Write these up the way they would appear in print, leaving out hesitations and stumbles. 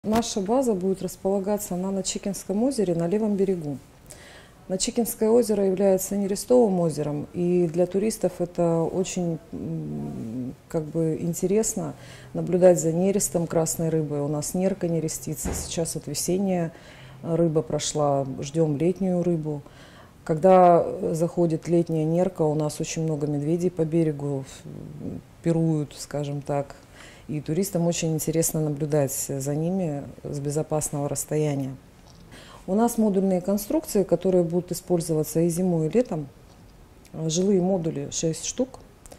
Наша база будет располагаться на Начикинском озере на левом берегу. Начикинское озеро является нерестовым озером, и для туристов это очень интересно наблюдать за нерестом красной рыбы. У нас нерка нерестится, сейчас вот весенняя рыба прошла, ждем летнюю рыбу. Когда заходит летняя нерка, у нас очень много медведей по берегу пируют, скажем так. И туристам очень интересно наблюдать за ними с безопасного расстояния. У нас модульные конструкции, которые будут использоваться и зимой, и летом. Жилые модули 6 штук.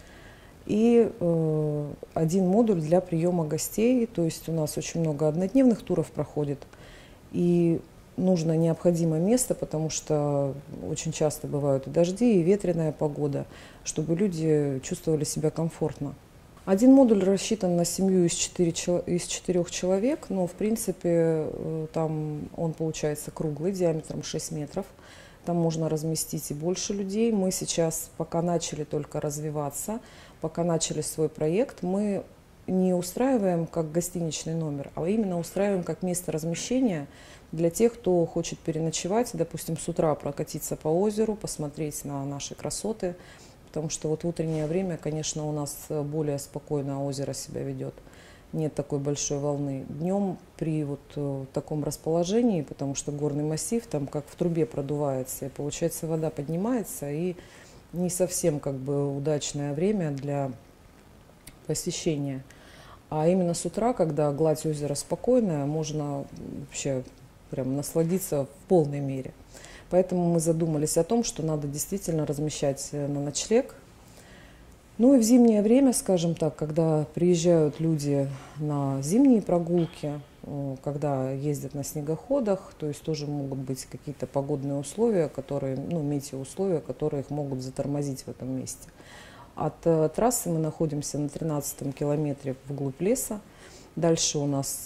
И один модуль для приема гостей. То есть у нас очень много однодневных туров проходит. И нужно необходимое место, потому что очень часто бывают и дожди, и ветреная погода, чтобы люди чувствовали себя комфортно. Один модуль рассчитан на семью из 4 человек, но в принципе там он получается круглый, диаметром 6 метров. Там можно разместить и больше людей. Мы сейчас, пока начали только развиваться, пока начали свой проект, мы не устраиваем как гостиничный номер, а именно устраиваем как место размещения для тех, кто хочет переночевать, допустим, с утра прокатиться по озеру, посмотреть на наши красоты. Потому что вот в утреннее время, конечно, у нас более спокойно озеро себя ведет. Нет такой большой волны. Днем при вот таком расположении, потому что горный массив там как в трубе продувается, и получается вода поднимается, и не совсем удачное время для посещения. А именно с утра, когда гладь озера спокойная, можно вообще прям насладиться в полной мере. Поэтому мы задумались о том, что надо действительно размещать на ночлег. Ну и в зимнее время, скажем так, когда приезжают люди на зимние прогулки, когда ездят на снегоходах, то есть тоже могут быть какие-то погодные условия, метеоусловия, которые их могут затормозить в этом месте. От трассы мы находимся на 13-м километре вглубь леса. Дальше у нас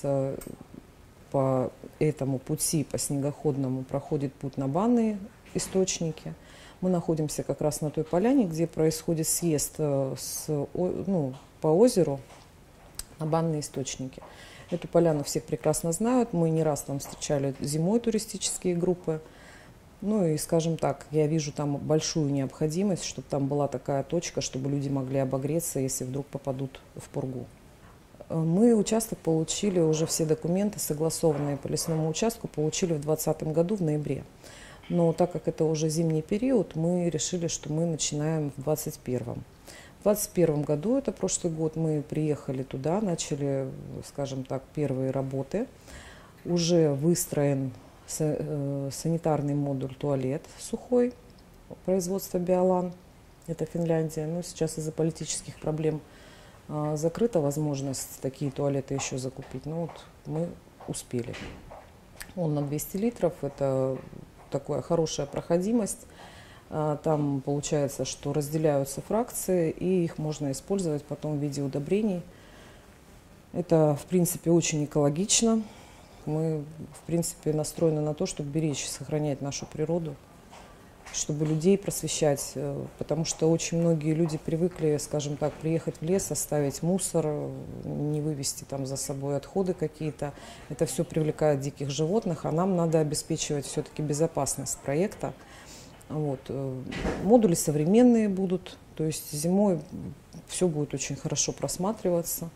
по этому пути, по снегоходному, проходит путь на банные источники. Мы находимся как раз на той поляне, где происходит съезд по озеру на банные источники. Эту поляну все прекрасно знают. Мы не раз там встречали зимой туристические группы. Ну и, скажем так, я вижу там большую необходимость, чтобы там была такая точка, чтобы люди могли обогреться, если вдруг попадут в пургу. Мы участок получили, уже все документы, согласованные по лесному участку, получили в 2020 году, в ноябре. Но так как это уже зимний период, мы решили, что мы начинаем в 2021. В 2021 году, это прошлый год, мы приехали туда, начали, скажем так, первые работы. Уже выстроен санитарный модуль туалет сухой, производства Биолан, это Финляндия. Но сейчас из-за политических проблем закрыта возможность такие туалеты еще закупить, но вот мы успели. Он на 200 литров, это такая хорошая проходимость. Там получается, что разделяются фракции, и их можно использовать потом в виде удобрений. Это, в принципе, очень экологично. Мы, в принципе, настроены на то, чтобы беречь и сохранять нашу природу, чтобы людей просвещать, потому что очень многие люди привыкли, скажем так, приехать в лес, оставить мусор, не вывести там за собой отходы какие-то. Это все привлекает диких животных, а нам надо обеспечивать все-таки безопасность проекта. Вот. Модули современные будут, то есть зимой все будет очень хорошо просматриваться.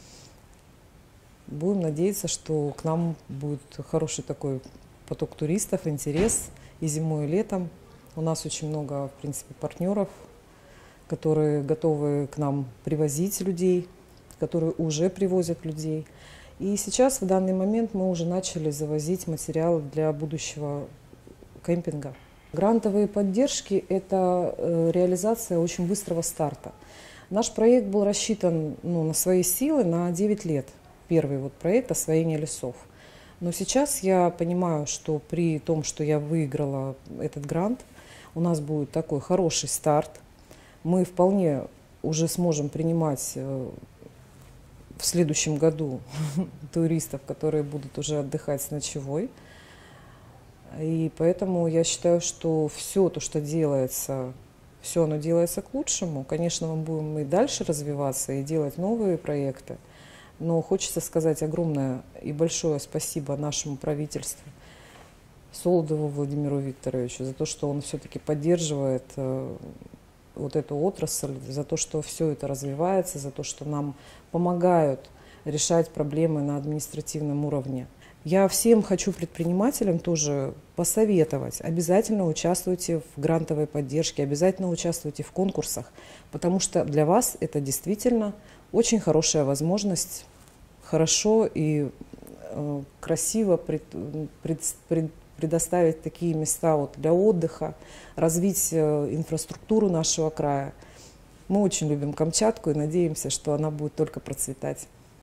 Будем надеяться, что к нам будет хороший такой поток туристов, интерес и зимой, и летом. У нас очень много, в принципе, партнеров, которые готовы к нам привозить людей, которые уже привозят людей. И сейчас, в данный момент, мы уже начали завозить материалы для будущего кемпинга. Грантовые поддержки – это реализация очень быстрого старта. Наш проект был рассчитан на свои силы на 9 лет. Первый проект освоения лесов. Но сейчас я понимаю, что при том, что я выиграла этот грант, у нас будет такой хороший старт. Мы вполне уже сможем принимать в следующем году туристов, которые будут уже отдыхать с ночевой. И поэтому я считаю, что все то, что делается, все оно делается к лучшему. Конечно, мы будем и дальше развиваться и делать новые проекты. Но хочется сказать огромное и большое спасибо нашему правительству, Солодову Владимиру Викторовичу, за то, что он все-таки поддерживает вот эту отрасль, за то, что все это развивается, за то, что нам помогают решать проблемы на административном уровне. Я всем хочу предпринимателям тоже посоветовать. Обязательно участвуйте в грантовой поддержке, обязательно участвуйте в конкурсах, потому что для вас это действительно очень хорошая возможность хорошо и красиво предоставить такие места вот для отдыха, развить инфраструктуру нашего края. Мы очень любим Камчатку и надеемся, что она будет только процветать.